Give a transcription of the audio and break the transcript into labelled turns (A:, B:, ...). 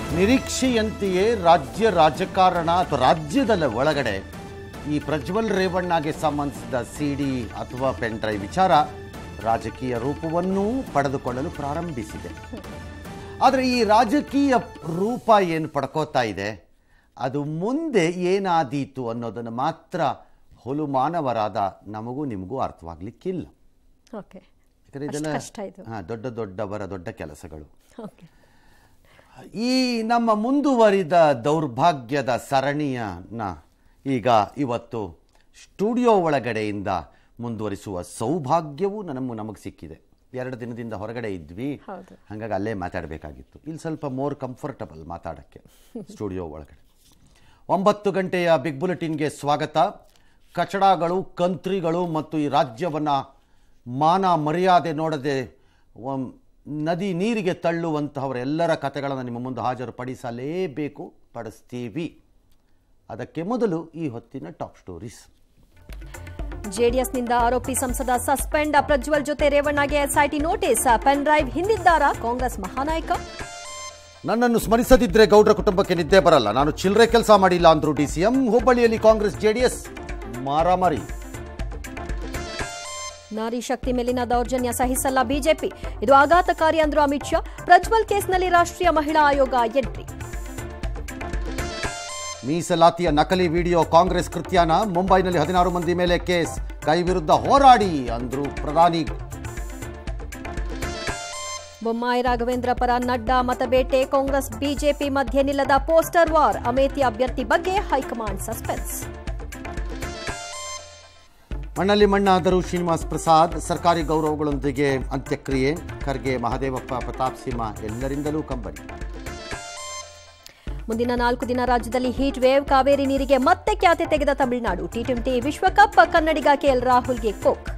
A: ನಿರೀಕ್ಷೆಯಂತೆಯೇ ರಾಜ್ಯ ರಾಜಕಾರಣ ಅಥವಾ ರಾಜ್ಯದ ಒಳಗಡೆ ಈ ಪ್ರಜ್ವಲ್ ರೇವಣ್ಣಗೆ ಸಂಬಂಧಿಸಿದ ಸಿಡಿ ಅಥವಾ ಪೆನ್ ಡ್ರೈವ್ ವಿಚಾರ ರಾಜಕೀಯ ರೂಪವನ್ನು ಪಡೆದುಕೊಳ್ಳಲು ಪ್ರಾರಂಭಿಸಿದೆ. ಆದರೆ ಈ ರಾಜಕೀಯ ರೂಪ ಏನು ಪಡ್ಕೋತಾ ಇದೆ ಅದು ಮುಂದೆ ಏನಾದೀತು ಅನ್ನೋದನ್ನು ಮಾತ್ರ ಹುಲುಮಾನವರಾದ ನಮಗೂ ನಿಮಗೂ ಅರ್ಥವಾಗಲಿಕ್ಕಿಲ್ಲ. ಯಾಕಂದರೆ ಇದೆಲ್ಲ ದೊಡ್ಡವರ ದೊಡ್ಡ ಕೆಲಸಗಳು. ಈ ನಮ್ಮ ಮುಂದುವರಿದ ದೌರ್ಭಾಗ್ಯದ ಸರಣಿಯನ್ನ ಈಗ ಇವತ್ತು ಸ್ಟುಡಿಯೋ ಒಳಗಡೆಯಿಂದ ಮುಂದುವರಿಸುವ ಸೌಭಾಗ್ಯವೂ ನಮಗೆ ಸಿಕ್ಕಿದೆ. 2 ದಿನದಿಂದ ಹೊರಗಡೆ ಇದ್ವಿ, ಹಾಗಾಗಿ ಅಲ್ಲೇ ಮಾತಾಡಬೇಕಾಗಿತ್ತು. ಇಲ್ಲಿ ಸ್ವಲ್ಪ ಮೋರ್ ಕಂಫರ್ಟಬಲ್ ಮಾತಾಡೋಕ್ಕೆ ಸ್ಟುಡಿಯೋ ಒಳಗಡೆ. 9 ಗಂಟೆಯ ಬಿಗ್ ಬುಲೆಟಿನ್ಗೆ ಸ್ವಾಗತ. ಕಚಡಗಳು, ಕಂತ್ರಿಗಳು ಮತ್ತು ಈ ರಾಜ್ಯವನ್ನು ಮಾನ ಮರ್ಯಾದೆ ನೋಡದೆ ನದಿ ನೀರಿಗೆ ತಳ್ಳುವಂತಹವರೆಲ್ಲರ ಕಥೆಗಳನ್ನು ನಿಮ್ಮ ಮುಂದೆ ಹಾಜರುಪಡಿಸಲೇಬೇಕು, ಪಡಿಸ್ತೀವಿ. ಅದಕ್ಕೆ ಮೊದಲು ಈ ಹೊತ್ತಿನ ಟಾಪ್ ಸ್ಟೋರೀಸ್.
B: ಜೆಡಿಎಸ್ನಿಂದ ಆರೋಪಿ ಸಂಸದ ಸಸ್ಪೆಂಡ್. ಪ್ರಜ್ವಲ್ ಜೊತೆ ರೇವಣ್ಣಗೆ ಎಸ್ಐಟಿ ನೋಟಿಸ್. ಪೆನ್ ಡ್ರೈವ್ ಹಿಂದಿದ್ದಾರ ಕಾಂಗ್ರೆಸ್ ಮಹಾನಾಯಕ.
A: ನನ್ನನ್ನು ಸ್ಮರಿಸದಿದ್ರೆ ಗೌಡ್ರ ಕುಟುಂಬಕ್ಕೆ ನಿದ್ದೆ ಬರಲ್ಲ, ನಾನು ಚಿಲ್ಲರೆ ಕೆಲಸ ಮಾಡಿಲ್ಲ ಅಂದ್ರು ಡಿಸಿಎಂ. ಹುಬ್ಬಳ್ಳಿಯಲ್ಲಿ ಕಾಂಗ್ರೆಸ್ ಜೆಡಿಎಸ್ ಮಾರಾಮಾರಿ.
B: ನಾರಿ ಶಕ್ತಿ ಮೇಲಿನ ದೌರ್ಜನ್ಯ ಸಹಿಸಲ್ಲ ಬಿಜೆಪಿ, ಇದು ಆಘಾತಕಾರಿ ಅಂದ್ರು ಅಮಿತ್ ಶಾ. ಪ್ರಜ್ವಲ್ ಕೇಸ್ನಲ್ಲಿ ರಾಷ್ಟ್ರೀಯ ಮಹಿಳಾ ಆಯೋಗ ಎಂಟ್ರಿ.
A: ಮೀಸಲಾತಿಯ ನಕಲಿ ವಿಡಿಯೋ ಕಾಂಗ್ರೆಸ್ ಕೃತ್ಯನ. ಮುಂಬೈನಲ್ಲಿ 16 ಮಂದಿ ಮೇಲೆ ಕೇಸ್. ಕೈ ವಿರುದ್ಧ ಹೋರಾಡಿ ಅಂದ್ರು ಪ್ರಧಾನಿ.
B: ಬೊಮ್ಮಾಯಿ ರಾಘವೇಂದ್ರ ಪರ ನಡ್ಡಾ ಮತಬೇಟೆ. ಕಾಂಗ್ರೆಸ್ ಬಿಜೆಪಿ ಮಧ್ಯೆ ನಿಲ್ಲದ ಪೋಸ್ಟರ್ ವಾರ್. ಅಮೇಥಿ ಅಭ್ಯರ್ಥಿ ಬಗ್ಗೆ ಹೈಕಮಾಂಡ್ ಸಸ್ಪೆನ್ಸ್.
A: ಮಣ್ಣಲ್ಲಿ ಮಣ್ಣಾದರೂ ಶ್ರೀನಿವಾಸ್ ಪ್ರಸಾದ್. ಸರ್ಕಾರಿ ಗೌರವಗಳೊಂದಿಗೆ ಅಂತ್ಯಕ್ರಿಯೆ. ಖರ್ಗೆ, ಮಹದೇವಪ್ಪ, ಪ್ರತಾಪ್ ಸಿಂಹ ಎಲ್ಲರಿಂದಲೂ ಕಂಬನಿ.
B: ಮುಂದಿನ 4 ದಿನ ರಾಜ್ಯದಲ್ಲಿ ಹೀಟ್ ವೇವ್. ಕಾವೇರಿ ನೀರಿಗೆ ಮತ್ತೆ ಖ್ಯಾತಿ ತೆಗೆದ ತಮಿಳುನಾಡು. ಟಿ20 ವಿಶ್ವಕಪ್ ಕನ್ನಡಿಗ ಕೆಎಲ್ ರಾಹುಲ್ಗೆ ಕೋಕ್.